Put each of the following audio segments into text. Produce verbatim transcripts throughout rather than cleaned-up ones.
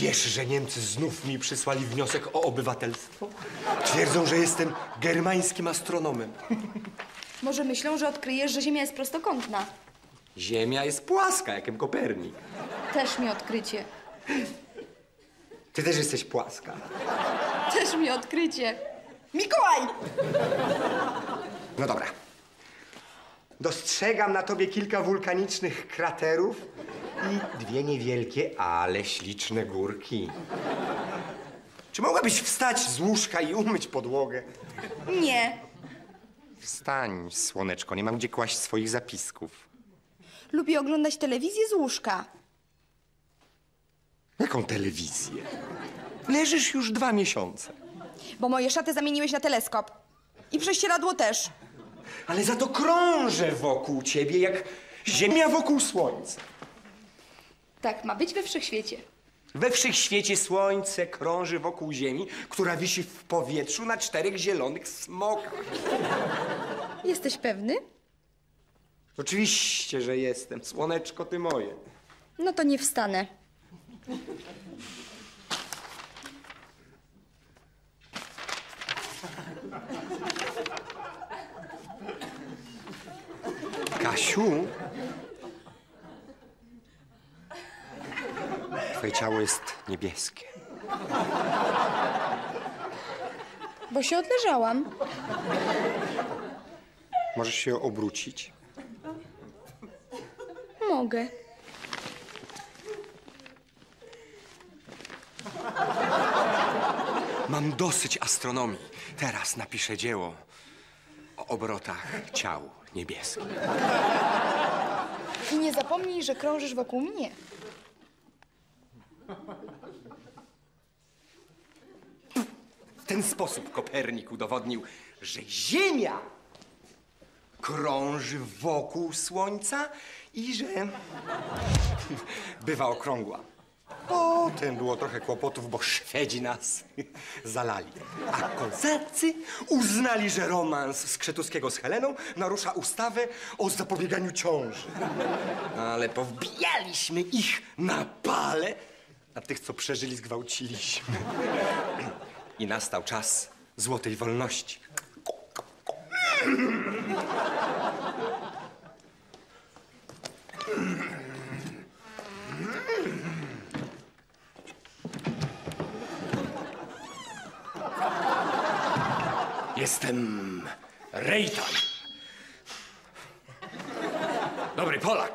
Wiesz, że Niemcy znów mi przysłali wniosek o obywatelstwo? Twierdzą, że jestem germańskim astronomem. Może myślą, że odkryjesz, że Ziemia jest prostokątna. Ziemia jest płaska, jak Kopernik. Też mi odkrycie. Ty też jesteś płaska. Też mi odkrycie. Mikołaj! No dobra. Dostrzegam na tobie kilka wulkanicznych kraterów i dwie niewielkie, ale śliczne górki. Czy mogłabyś wstać z łóżka i umyć podłogę? Nie. Wstań, słoneczko, nie mam gdzie kłaść swoich zapisków. Lubię oglądać telewizję z łóżka. Jaką telewizję? Leżysz już dwa miesiące. Bo moje szaty zamieniłeś na teleskop. I prześcieradło też. Ale za to krążę wokół ciebie, jak Ziemia wokół Słońca. Tak ma być we wszechświecie. We wszechświecie Słońce krąży wokół Ziemi, która wisi w powietrzu na czterech zielonych smokach. Jesteś pewny? Oczywiście, że jestem. Słoneczko, ty moje. No to nie wstanę. Kasiu? Twoje ciało jest niebieskie. Bo się odleżałam. Możesz się obrócić? Mogę. Mam dosyć astronomii. Teraz napiszę dzieło o obrotach ciał niebieskich. I nie zapomnij, że krążysz wokół mnie. W ten sposób Kopernik udowodnił, że Ziemia krąży wokół Słońca i że bywa okrągła. Potem było trochę kłopotów, bo Szwedzi nas zalali. A kozacy uznali, że romans Skrzetuskiego z Heleną narusza ustawę o zapobieganiu ciąży. Ale powbijaliśmy ich na pale, a tych, co przeżyli, zgwałciliśmy. I nastał czas złotej wolności. Jestem Rejtan. Dobry Polak.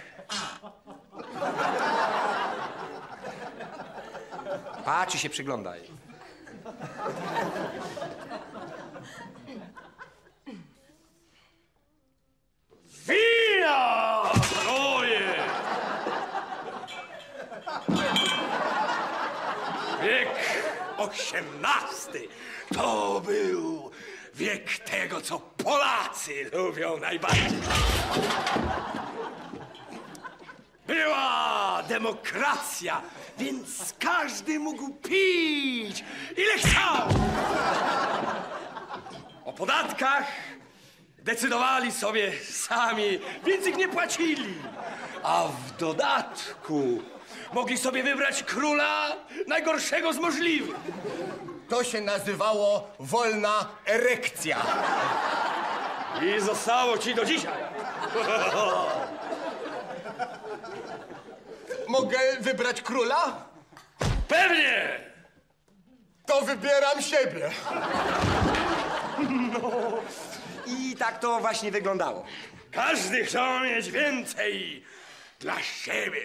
Patrz i się przyglądaj. Wina! Panowie! Wiek osiemnasty to był wiek tego, co Polacy lubią najbardziej. Była demokracja, więc każdy mógł pić, ile chciał. O podatkach decydowali sobie sami, więc ich nie płacili. A w dodatku mogli sobie wybrać króla najgorszego z możliwych. To się nazywało wolna erekcja. I zostało ci do dzisiaj. Mogę wybrać króla? Pewnie! To wybieram siebie. No i tak to właśnie wyglądało. Każdy chciał mieć więcej dla siebie.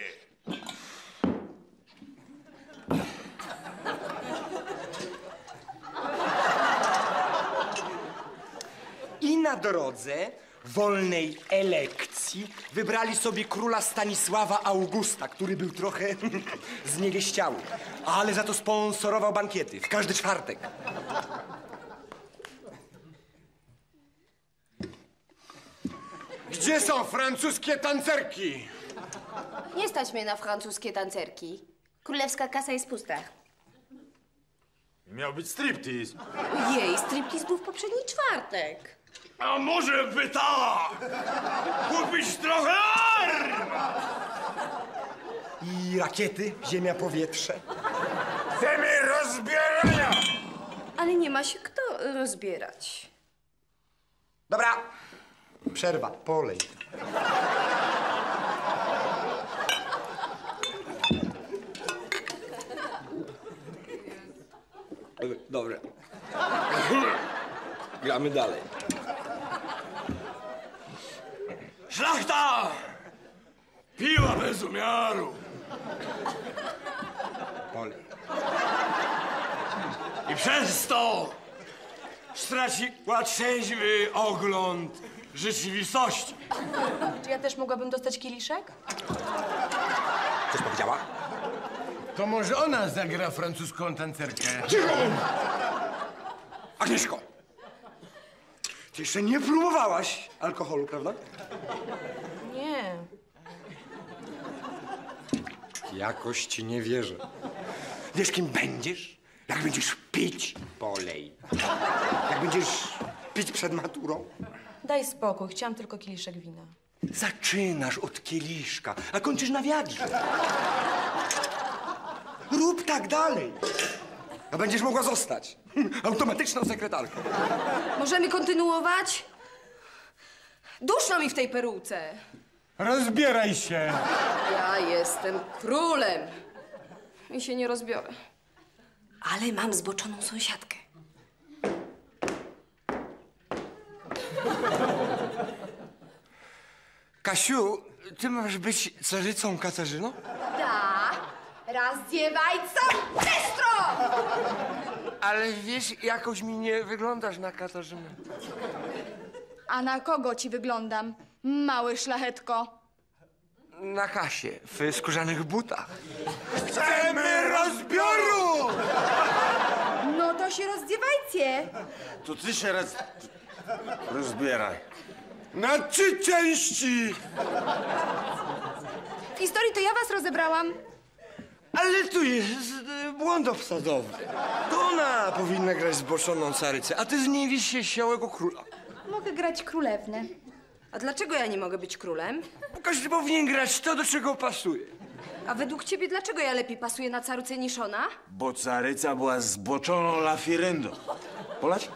I na drodze wolnej elekcji wybrali sobie króla Stanisława Augusta, który był trochę zniewieściały, ale za to sponsorował bankiety w każdy czwartek. Gdzie są francuskie tancerki? Nie stać mnie na francuskie tancerki. Królewska kasa jest pusta. Miał być striptease. Jej, striptease był w poprzedni czwartek. A może pytała kupić trochę arm? I rakiety, ziemia, powietrze. Chcemy rozbierania! Ale nie ma się kto rozbierać. Dobra, przerwa, polej. Dobra. Gramy dalej. Szlachta! Piła bez umiaru. Polej. I przez to straciła trzeźwy ogląd rzeczywistości. Czy ja też mogłabym dostać kieliszek? Coś powiedziała? To może ona zagra francuską tancerkę? Agnieszko! Ty jeszcze nie próbowałaś alkoholu, prawda? Nie. Jakoś ci nie wierzę. Wiesz, kim będziesz? Jak będziesz pić? Polej. Jak będziesz pić przed maturą? Daj spokój, chciałam tylko kieliszek wina. Zaczynasz od kieliszka, a kończysz na wiadrze. Rób tak dalej. A będziesz mogła zostać automatyczną sekretarką. Możemy kontynuować? Duszno mi w tej peruce. Rozbieraj się! Ja jestem królem. I się nie rozbiorę. Ale mam zboczoną sąsiadkę. Kasiu, ty masz być carycą Katarzyną? Da, rozdziewajcą sestro! Ale wiesz, jakoś mi nie wyglądasz na Katarzynę. A na kogo ci wyglądam, mały szlachetko? Na Kasie, w skórzanych butach. Chcemy rozbioru! No to się rozdziewajcie. To ty się raz... rozbieraj. Na trzy części! W historii to ja was rozebrałam. Ale tu jest e, błąd obsadowy. To ona powinna grać zboczoną carycę, a ty z niej wisisz siałego króla. Mogę grać królewnę. A dlaczego ja nie mogę być królem? Bo każdy powinien grać to, do czego pasuje. A według ciebie dlaczego ja lepiej pasuję na carucę niż ona? Bo caryca była zboczoną lafiryndą. Polać?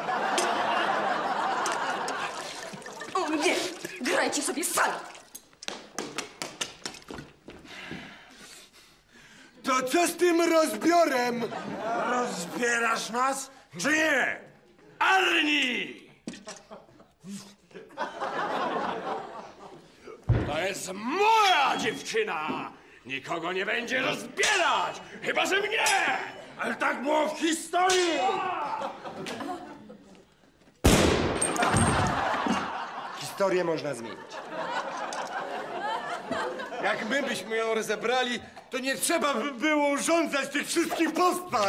O nie! Grajcie sobie sami! To co z tym rozbiorem? Rozbierasz nas, czy nie? Arni! To jest moja dziewczyna! Nikogo nie będzie rozbierać! Chyba że mnie! Ale tak było w historii! Historię można zmienić. Jak my byśmy ją rozebrali, to nie trzeba by było urządzać tych wszystkich powstań!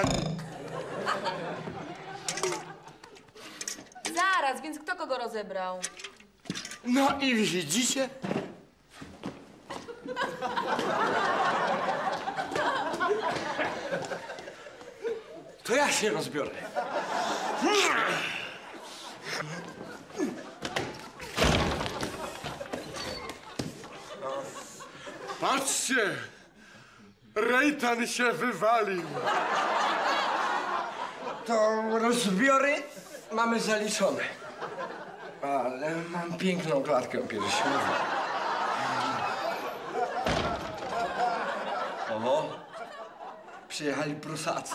Zaraz, więc kto kogo rozebrał? No i widzicie? To ja się rozbiorę. Patrzcie! Rejtan się wywalił! To rozbiory mamy zaliczone. Ale mam piękną klatkę piersiową. Oho, przyjechali Prusacy.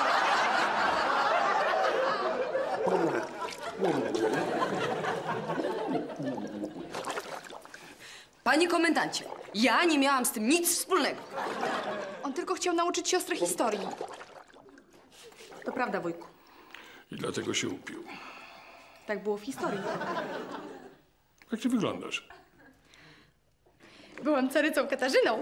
Panie komendancie, ja nie miałam z tym nic wspólnego. On tylko chciał nauczyć siostrę historii. To prawda, wujku. I dlatego się upił. Tak było w historii. Jak ty wyglądasz? Byłam carycą Katarzyną.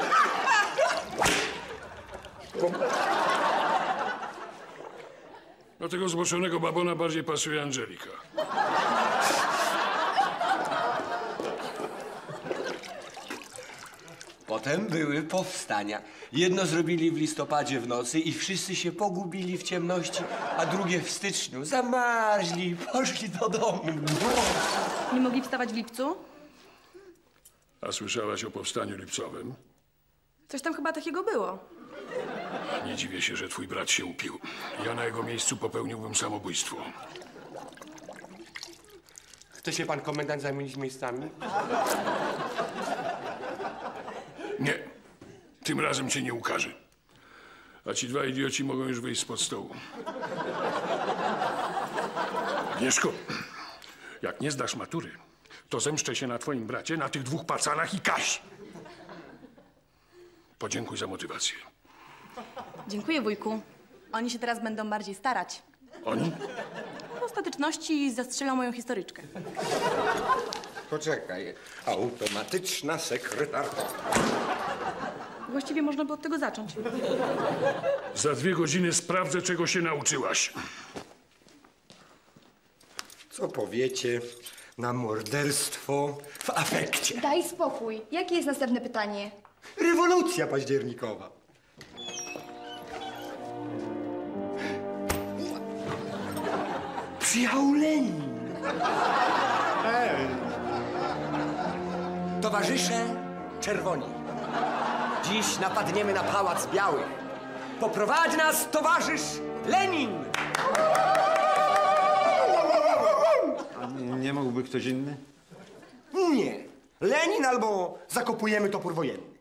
Do tego zboczonego babona bardziej pasuje Angelika. Potem były powstania. Jedno zrobili w listopadzie w nocy i wszyscy się pogubili w ciemności, a drugie w styczniu. Zamarzli, poszli do domu. Nie mogli wstawać w lipcu? A słyszałaś o powstaniu lipcowym? Coś tam chyba takiego było. Nie dziwię się, że twój brat się upił. Ja na jego miejscu popełniłbym samobójstwo. Chce się pan komendant zamienić miejscami? Nie. Tym razem cię nie ukaże. A ci dwa idioci mogą już wyjść spod stołu. Agnieszko, jak nie zdasz matury, to zemszczę się na twoim bracie, na tych dwóch pacanach i Kasi. Podziękuj za motywację. Dziękuję, wujku. Oni się teraz będą bardziej starać. Oni? W ostateczności zastrzelą moją historyczkę. Poczekaj. Automatyczna sekretarka. Właściwie można by od tego zacząć. Za dwie godziny sprawdzę, czego się nauczyłaś. Co powiecie na morderstwo w afekcie? Daj spokój. Jakie jest następne pytanie? Rewolucja październikowa. Przyjechał Lenin. Towarzysze czerwoni, dziś napadniemy na Pałac Biały. Poprowadzi nas towarzysz Lenin. A nie, nie mógłby ktoś inny? Nie. Lenin albo zakopujemy topór wojenny.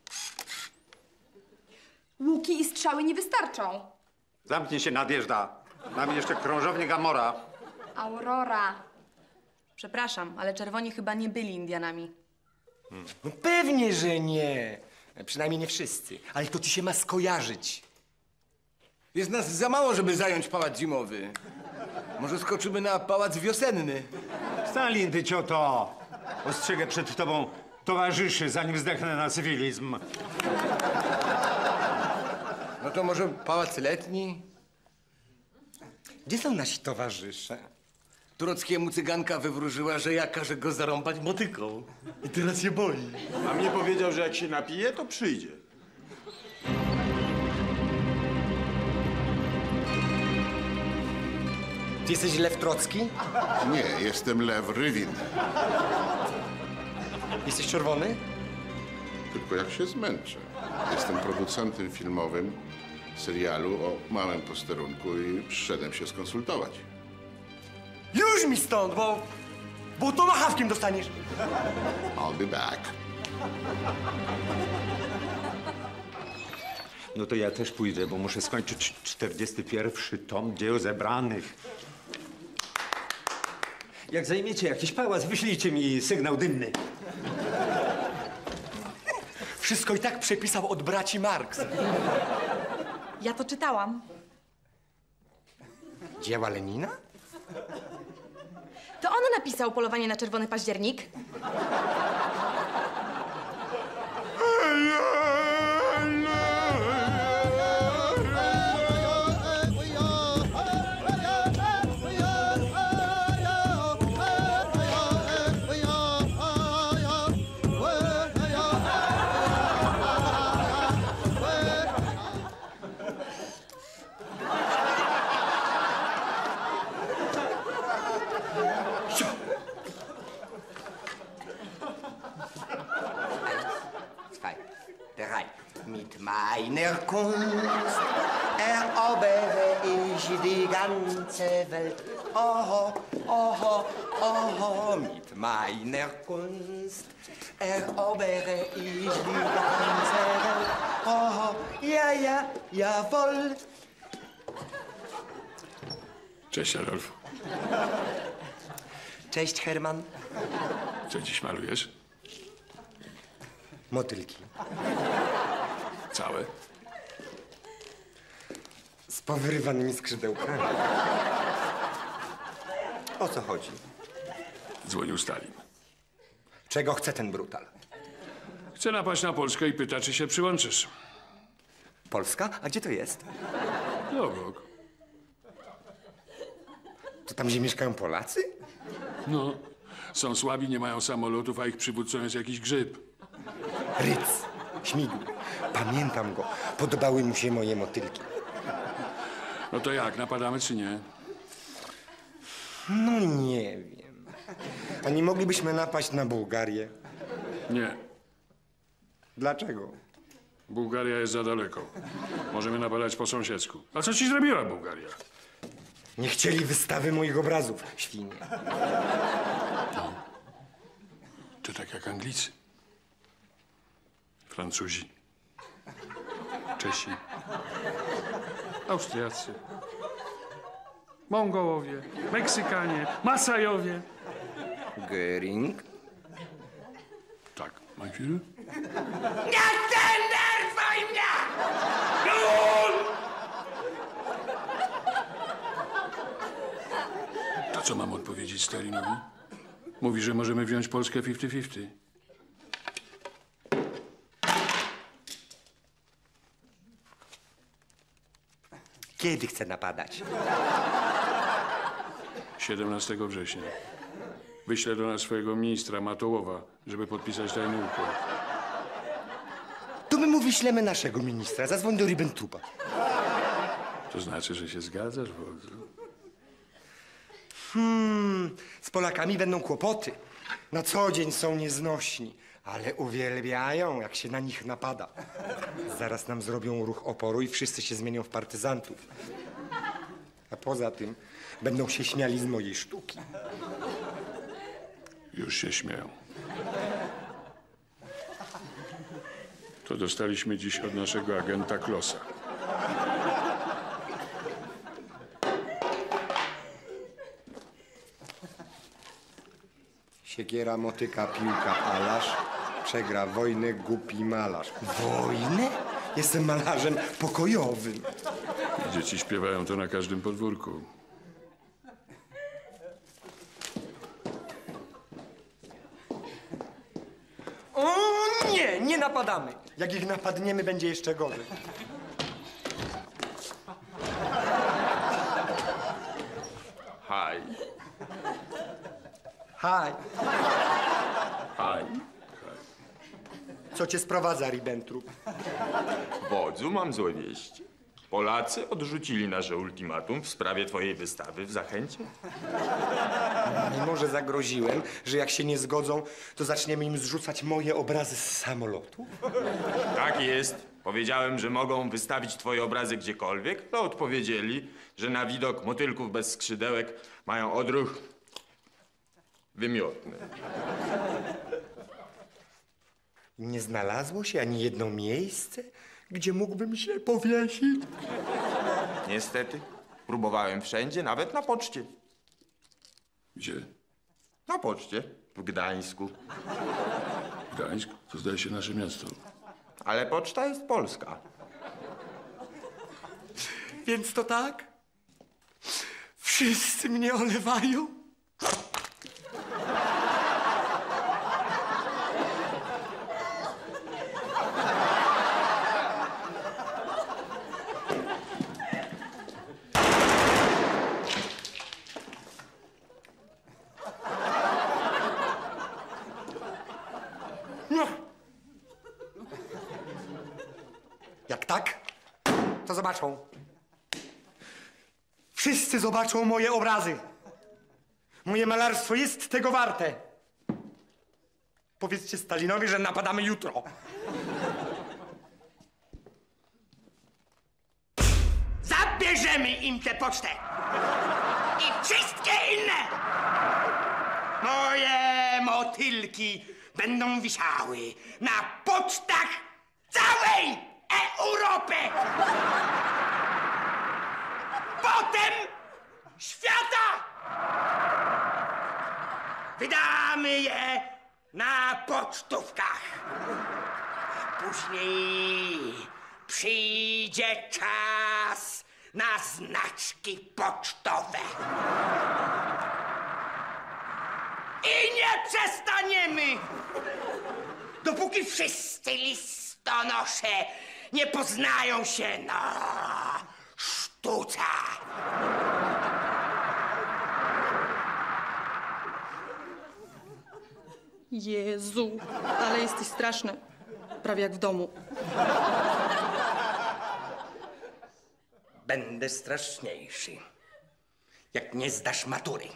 Łuki i strzały nie wystarczą. Zamknij się, nadjeżdża. Mamy jeszcze krążownię Gamora. Aurora. Przepraszam, ale czerwoni chyba nie byli Indianami. No pewnie, że nie. Przynajmniej nie wszyscy. Ale to ci się ma skojarzyć. Jest nas za mało, żeby zająć pałac zimowy. Może skoczymy na pałac wiosenny? Stalin, ty cioto! Ostrzegę przed tobą towarzyszy, zanim zdechnę na cywilizm. No to może pałac letni? Gdzie są nasi towarzysze? Turockiemu cyganka wywróżyła, że ja każę go zarąbać motyką. I teraz się boi. A mnie powiedział, że jak się napije, to przyjdzie. Ty jesteś Lew Trocki? Nie, jestem Lew Rywin. Jesteś czerwony? Tylko jak się zmęczę. Jestem producentem filmowym serialu o małym posterunku i przyszedłem się skonsultować. Już mi stąd, bo... bo to machawkiem dostaniesz. I'll be back. No to ja też pójdę, bo muszę skończyć czterdziesty pierwszy tom dzieł zebranych. Jak zajmiecie jakiś pałac, wyślijcie mi sygnał dymny. Wszystko i tak przepisał od braci Marx. Ja to czytałam. Dzieła Lenina? To on napisał Polowanie na czerwony październik. Mit meiner Kunst erobere ich die ganze Welt. Oho, oho, oho, mit meiner Kunst erobere ich die ganze Welt. Oho, ja, ja, jawohl. Cześć, Adolf. Cześć, Herman. Co dziś malujesz? Motylki. Całe? Z powyrywanymi skrzydełkami. O co chodzi? Dzwonił Stalin. Czego chce ten brutal? Chce napaść na Polskę i pyta, czy się przyłączysz. Polska? A gdzie to jest? No, obok. To tam, gdzie mieszkają Polacy? No, są słabi, nie mają samolotów, a ich przywódcą jest jakiś grzyb. Ryc, śmigły. Pamiętam go. Podobały mu się moje motylki. No to jak, napadamy czy nie? No nie wiem. A nie moglibyśmy napaść na Bułgarię? Nie. Dlaczego? Bułgaria jest za daleko. Możemy nabalać po sąsiedzku. A co ci zrobiła Bułgaria? Nie chcieli wystawy moich obrazów, świnie. To tak jak Anglicy. Francuzi. Czesi. Austriacy. Mongołowie. Meksykanie. Masajowie. Göring. Tak, mein Führer? Nie denerwuj mnie! To co mam odpowiedzieć Stalinowi? Mówi, że możemy wziąć Polskę fifty fifty. Kiedy chce napadać? siedemnastego września. Wyślę do nas swojego ministra Matołowa, żeby podpisać tajny układ. To my mu wyślemy naszego ministra. Zadzwoń do Ribbentrupa. To znaczy, że się zgadzasz, wodzu? Hmm, z Polakami będą kłopoty. Na co dzień są nieznośni, ale uwielbiają, jak się na nich napada. Zaraz nam zrobią ruch oporu i wszyscy się zmienią w partyzantów. A poza tym będą się śmiali z mojej sztuki. Już się śmieją. To dostaliśmy dziś od naszego agenta Klossa. Siekiera, motyka, piłka, alarz. Przegra wojnę, głupi malarz. Wojnę? Jestem malarzem pokojowym. Dzieci śpiewają to na każdym podwórku. O nie, nie napadamy. Jak ich napadniemy, będzie jeszcze gorzej. Haj. Haj. Haj. Co cię sprowadza, Ribbentrup? Wodzu, mam złe wieści. Polacy odrzucili nasze ultimatum w sprawie twojej wystawy w Zachęcie. Mimo że zagroziłem, że jak się nie zgodzą, to zaczniemy im zrzucać moje obrazy z samolotu? Tak jest. Powiedziałem, że mogą wystawić twoje obrazy gdziekolwiek, to odpowiedzieli, że na widok motylków bez skrzydełek mają odruch wymiotny. Nie znalazło się ani jedno miejsce, gdzie mógłbym się powiesić? Niestety, próbowałem wszędzie, nawet na poczcie. Gdzie? Na poczcie w Gdańsku. Gdańsk? To zdaje się nasze miasto. Ale poczta jest polska. Więc to tak? Wszyscy mnie olewają? Jak tak, to zobaczą. Wszyscy zobaczą moje obrazy. Moje malarstwo jest tego warte. Powiedzcie Stalinowi, że napadamy jutro. Zabierzemy im tę pocztę. I wszystkie inne. Moje motylki będą wisiały na pocztach całej Europy! Potem świata! Wydamy je na pocztówkach. Później przyjdzie czas na znaczki pocztowe. I nie przestaniemy, dopóki wszyscy listonosze nie poznają się na sztuce. Jezu, ale jesteś straszny. Prawie jak w domu. Będę straszniejszy, jak nie zdasz matury.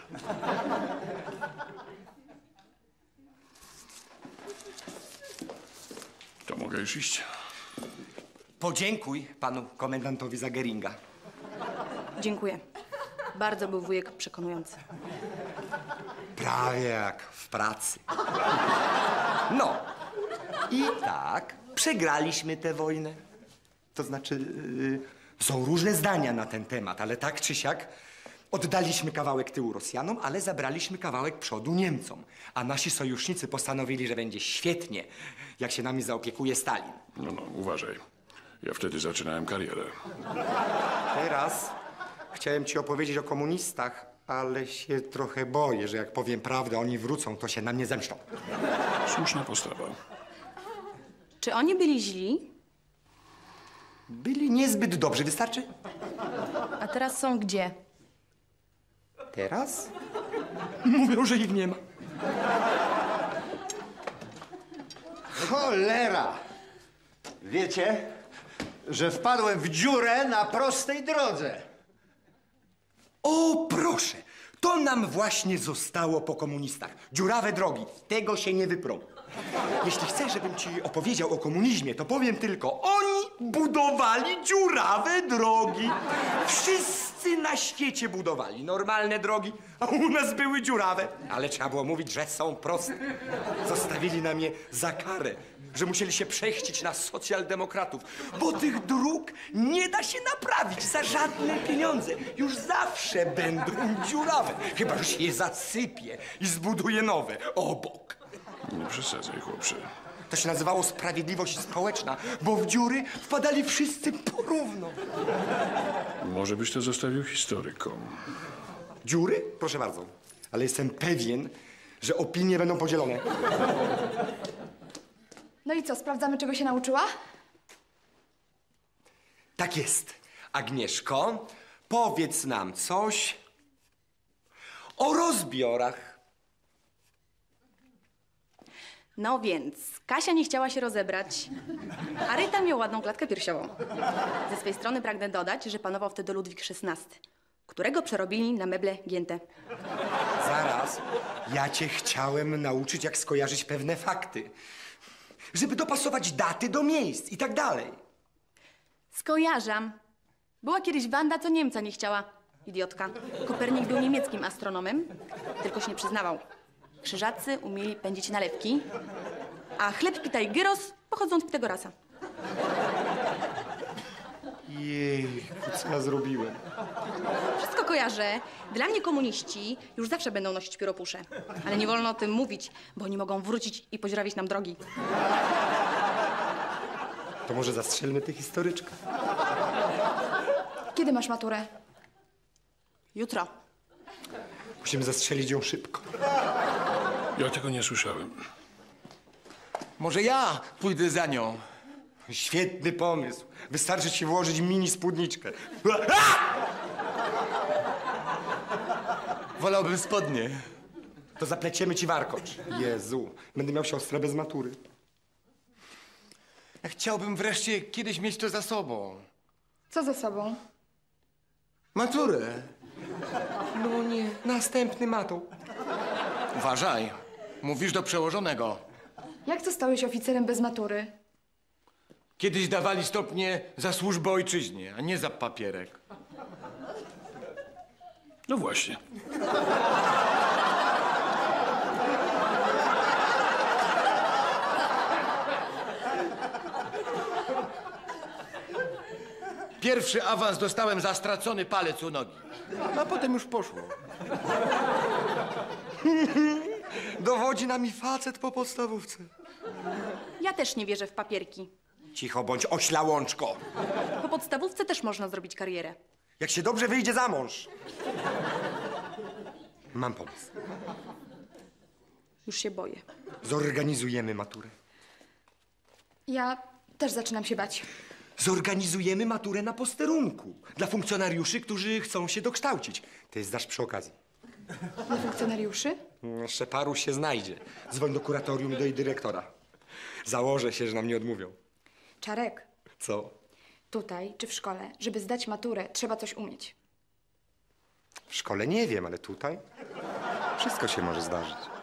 To mogę już iść. Podziękuj panu komendantowi za Geringa. Dziękuję. Bardzo był wujek przekonujący. Prawie jak w pracy. No. I tak przegraliśmy tę wojnę. To znaczy, yy, są różne zdania na ten temat, ale tak czy siak oddaliśmy kawałek tyłu Rosjanom, ale zabraliśmy kawałek przodu Niemcom. A nasi sojusznicy postanowili, że będzie świetnie, jak się nami zaopiekuje Stalin. No, no, uważaj. Ja wtedy zaczynałem karierę. Teraz chciałem ci opowiedzieć o komunistach, ale się trochę boję, że jak powiem prawdę, oni wrócą, to się na mnie zemszczą. Słuszna postawa. Czy oni byli źli? Byli niezbyt dobrzy, wystarczy? A teraz są gdzie? Teraz? Mówią, że ich nie ma. Cholera! Wiecie, że wpadłem w dziurę na prostej drodze. O, proszę! To nam właśnie zostało po komunistach. Dziurawe drogi. Tego się nie wyprą. Jeśli chcesz, żebym ci opowiedział o komunizmie, to powiem tylko, oni budowali dziurawe drogi. Wszyscy na świecie budowali normalne drogi, a u nas były dziurawe. Ale trzeba było mówić, że są proste. Zostawili nam je za karę, że musieli się przechcić na socjaldemokratów, bo tych dróg nie da się naprawić za żadne pieniądze. Już zawsze będą dziurawe, chyba że się je zasypie i zbuduje nowe obok. Nie przesadzaj, chłopcze. To się nazywało sprawiedliwość społeczna, bo w dziury wpadali wszyscy porówno. Może byś to zostawił historykom. Dziury? Proszę bardzo. Ale jestem pewien, że opinie będą podzielone. No i co, sprawdzamy, czego się nauczyła? Tak jest. Agnieszko, powiedz nam coś o rozbiorach. No więc, Kasia nie chciała się rozebrać, a Ryta miał ładną klatkę piersiową. Ze swej strony pragnę dodać, że panował wtedy Ludwik szesnasty, którego przerobili na meble gięte. Zaraz, ja cię chciałem nauczyć, jak skojarzyć pewne fakty. Żeby dopasować daty do miejsc i tak dalej. Skojarzam. Była kiedyś Wanda, co Niemca nie chciała. Idiotka. Kopernik był niemieckim astronomem, tylko się nie przyznawał. Krzyżacy umieli pędzić nalewki, a chleb pita i gyros pochodzą z Pitagorasa. Jej, co ja zrobiłem? Wszystko kojarzę. Dla mnie komuniści już zawsze będą nosić pióropusze. Ale nie wolno o tym mówić, bo oni mogą wrócić i podziurawić nam drogi. To może zastrzelmy tę historyczkę. Kiedy masz maturę? Jutro. Musimy zastrzelić ją szybko. Ja tego nie słyszałem. Może ja pójdę za nią. Świetny pomysł. Wystarczy ci włożyć mini spódniczkę. Wolałbym spodnie. To zapleciemy ci warkocz. Jezu, będę miał siostrę bez matury. Ja chciałbym wreszcie kiedyś mieć to za sobą. Co ze sobą? Maturę. No nie, następny matą. Uważaj. Mówisz do przełożonego. Jak zostałeś oficerem bez matury? Kiedyś dawali stopnie za służbę ojczyźnie, a nie za papierek. No właśnie. Pierwszy awans dostałem za stracony palec u nogi. A potem już poszło. Dowodzi nami facet po podstawówce. Ja też nie wierzę w papierki. Cicho bądź, ośla łączko. Po podstawówce też można zrobić karierę. Jak się dobrze wyjdzie za mąż. Mam pomysł. Już się boję. Zorganizujemy maturę. Ja też zaczynam się bać. Zorganizujemy maturę na posterunku. Dla funkcjonariuszy, którzy chcą się dokształcić. Ty zdasz przy okazji. Dla funkcjonariuszy? Jeszcze paru się znajdzie. Dzwoń do kuratorium i do jej dyrektora. Założę się, że nam nie odmówią. Czarek, Co? tutaj czy w szkole, żeby zdać maturę, trzeba coś umieć. W szkole nie wiem, ale tutaj wszystko się może zdarzyć.